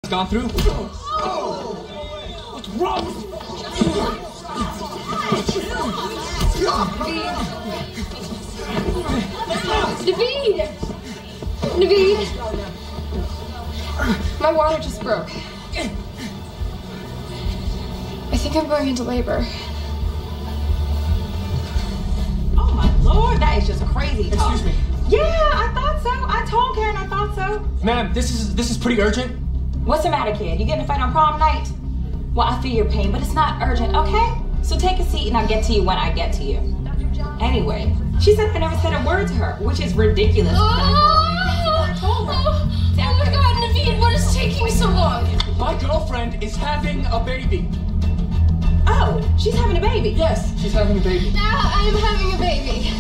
gone through? What's wrong with you? Naveed! My water just broke. I think I'm going into labor. Oh my Lord, that is just crazy talk. Excuse me. Yeah, I thought so. I told Karen I thought so. Ma'am, this is pretty urgent. What's the matter, kid? You getting a fight on prom night? Well, I feel your pain, but it's not urgent, okay? So take a seat and I'll get to you when I get to you. Anyway, she said I never said a word to her, which is ridiculous. I told her. Oh my God, Naveed, what is taking so long? My girlfriend is having a baby. Oh, she's having a baby. Yes, she's having a baby. I am having a baby.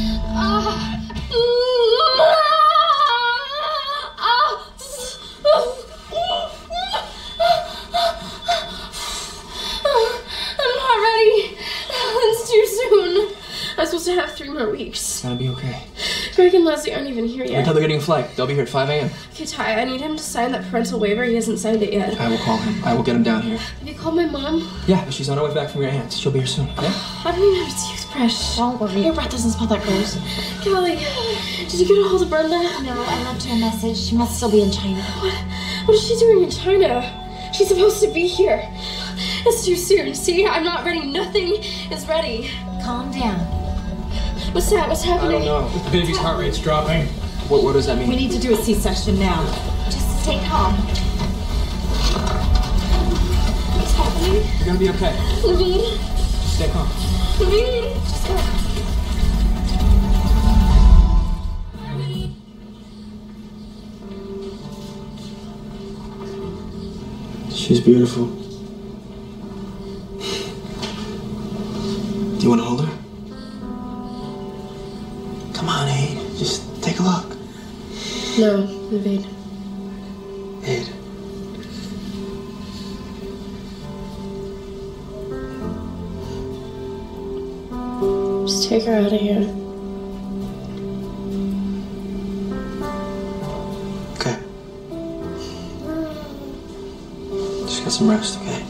I'm not ready. It's too soon. I'm supposed to have 3 more weeks. It's gonna be okay. Greg and Leslie aren't even here yet. Wait till they're getting a flight. They'll be here at 5 a.m. Okay, Ty, I need him to sign that parental waiver. He hasn't signed it yet. I will call him. I will get him down here. Have you called my mom? Yeah, but she's on her way back from your aunt's. She'll be here soon, okay? I don't even have a toothbrush. Don't worry, your breath doesn't smell that gross. Kelly, did you get a hold of Brenda? No, I left her a message. She must still be in China. What is she doing in China? She's supposed to be here. It's too soon. See, I'm not ready. Nothing is ready. Calm down. What's that? What's happening? I don't know. The baby's heart rate's dropping. What does that mean? We need to do a C-section now. Just stay calm. What's happening? You're gonna be okay. Naveed? Just stay calm. Naveed? Just go. She's beautiful. Do you want to hold her? Come on, Aid. Just take a look. No, Naveed. Aid. Just take her out of here. Okay. Just get some rest, okay?